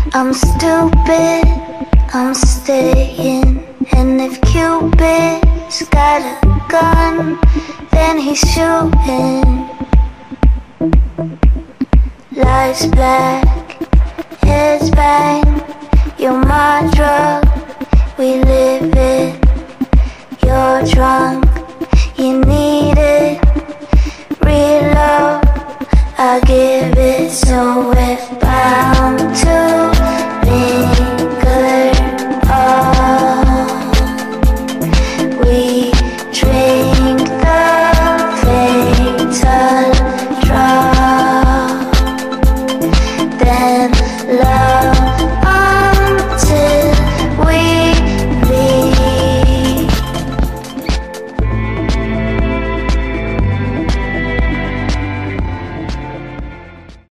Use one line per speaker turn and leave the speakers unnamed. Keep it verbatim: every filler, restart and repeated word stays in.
I'm stupid, I'm staying. And if Cupid's got a gun, then he's shooting. Life's black, heads bang. You're my drug, we live it. You're drunk, you need it. Real love, I give it. So we're bound to linger on. We drink the fatal drop, then